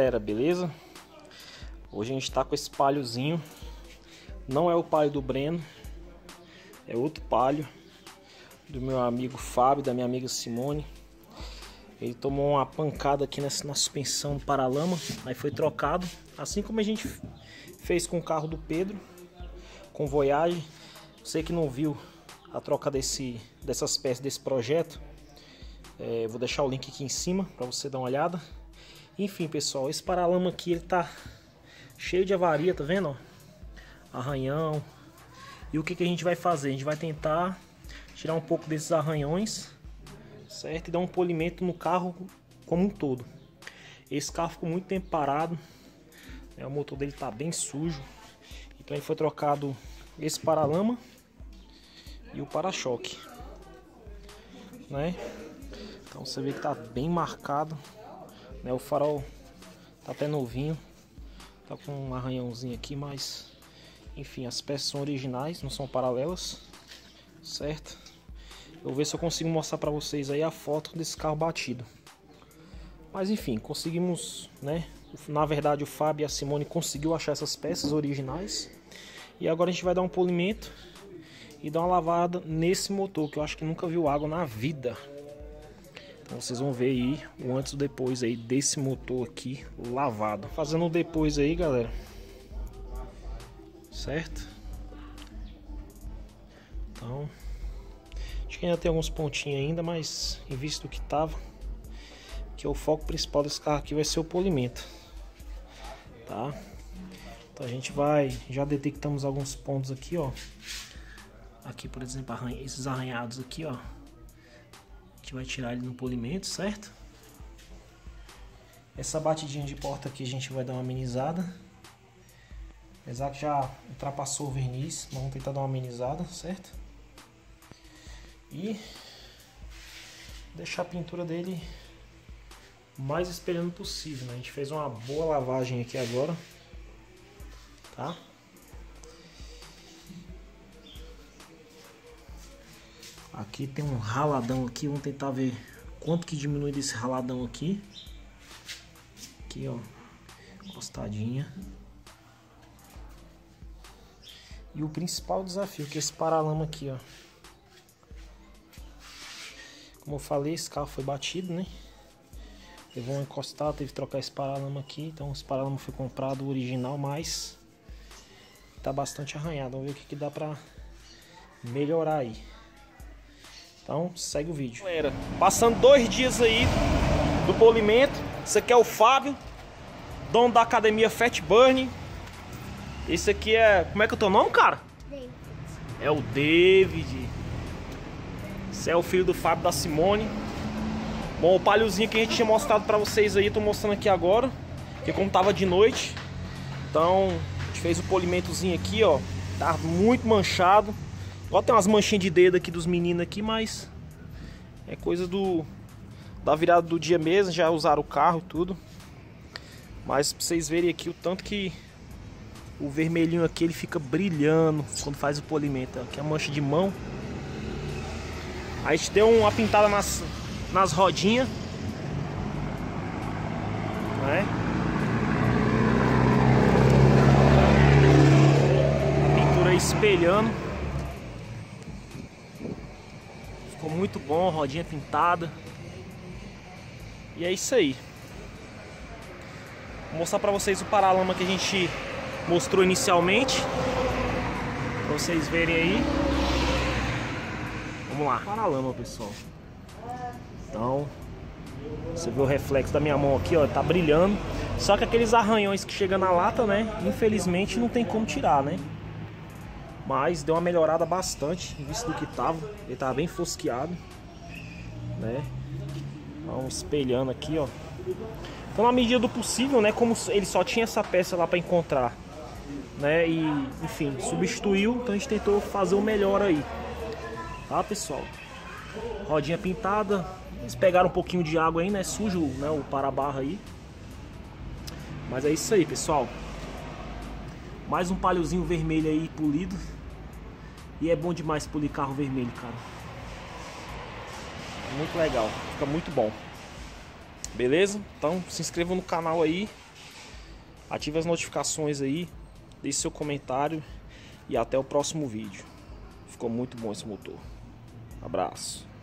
galera, beleza? Hoje a gente tá com esse palhozinho. Não é o palho do Breno, é outro palho do meu amigo Fábio, da minha amiga Simone. Ele tomou uma pancada aqui na suspensão do paralama, aí foi trocado, assim como a gente fez com o carro do Pedro, com Voyage. Você que não viu a troca dessas peças desse projeto, vou deixar o link aqui em cima para você dar uma olhada. Enfim, pessoal, esse paralama aqui ele tá cheio de avaria, tá vendo? Ó? Arranhão. E o que a gente vai fazer? A gente vai tentar tirar um pouco desses arranhões, certo? E dar um polimento no carro como um todo. Esse carro ficou muito tempo parado, o motor dele tá bem sujo, então ele foi trocado esse paralama e o para-choque, né? Então você vê que tá bem marcado, né? O farol tá até novinho, tá com um arranhãozinho aqui, mas enfim, as peças são originais, não são paralelas, certo? Eu vou ver se eu consigo mostrar para vocês aí a foto desse carro batido. Mas enfim, conseguimos, né? Na verdade o Fábio e a Simone conseguiu achar essas peças originais. E agora a gente vai dar um polimento e dar uma lavada nesse motor, que eu acho que nunca viu água na vida. Então vocês vão ver aí o antes e o depois aí desse motor aqui lavado. Fazendo o depois aí, galera. Certo? Então, acho que ainda tem alguns pontinhos ainda, mas em vista do que tava, que o foco principal desse carro aqui vai ser o polimento, tá? Então a gente vai, já detectamos alguns pontos aqui, ó. Aqui, por exemplo, esses arranhados aqui, ó. A gente vai tirar ele no polimento, certo? Essa batidinha de porta aqui a gente vai dar uma amenizada. Apesar que já ultrapassou o verniz, vamos tentar dar uma amenizada, certo? E deixar a pintura dele o mais espelhando possível, né? A gente fez uma boa lavagem aqui agora, tá? Aqui tem um raladão aqui, vamos tentar ver quanto que diminui desse raladão aqui. Aqui, ó, encostadinha. E o principal desafio, que é esse paralama aqui, ó. Como eu falei, esse carro foi batido, né? Teve uma encostada, teve que trocar esse paralama aqui. Então esse paralama foi comprado original, mas tá bastante arranhado. Vamos ver o que dá pra melhorar aí. Então segue o vídeo. Galera, passando 2 dias aí do polimento. Esse aqui é o Fábio, dono da academia Fat Burn. Esse aqui é... Como é que é o teu nome, cara? David. É o David. Esse é o filho do Fábio, da Simone. Bom, o palhozinho que a gente tinha mostrado pra vocês aí, eu tô mostrando aqui agora. Porque como tava de noite, então a gente fez o polimentozinho aqui, ó. Tá muito manchado. Igual tem umas manchinhas de dedo aqui dos meninos aqui, mas é coisa da virada do dia mesmo. Já usaram o carro e tudo. Mas pra vocês verem aqui o tanto que o vermelhinho aqui ele fica brilhando quando faz o polimento. Aqui é a mancha de mão. Aí a gente deu uma pintada nas rodinhas, né? Pintura aí espelhando. Ficou muito bom, rodinha pintada. E é isso aí. Vou mostrar pra vocês o paralama que a gente mostrou inicialmente, pra vocês verem aí. Vamos lá. Paralama, pessoal. Então, você vê o reflexo da minha mão aqui, ó, tá brilhando. Só que aqueles arranhões que chegam na lata, né, infelizmente não tem como tirar, né? Mas deu uma melhorada bastante, em vista do que tava. Ele tava bem fosqueado, né? Então, espelhando aqui, ó. Então, na medida do possível, né, como ele só tinha essa peça lá pra encontrar, né, e enfim, substituiu, então a gente tentou fazer o melhor aí, tá, pessoal? Rodinha pintada, eles pegaram um pouquinho de água aí, né, sujo, né, o para-barra aí. Mas é isso aí, pessoal. Mais um palhozinho vermelho aí polido. E é bom demais polir carro vermelho, cara. Muito legal, fica muito bom. Beleza? Então se inscreva no canal aí. Ative as notificações aí, deixe seu comentário e até o próximo vídeo. Ficou muito bom esse motor. Abraço.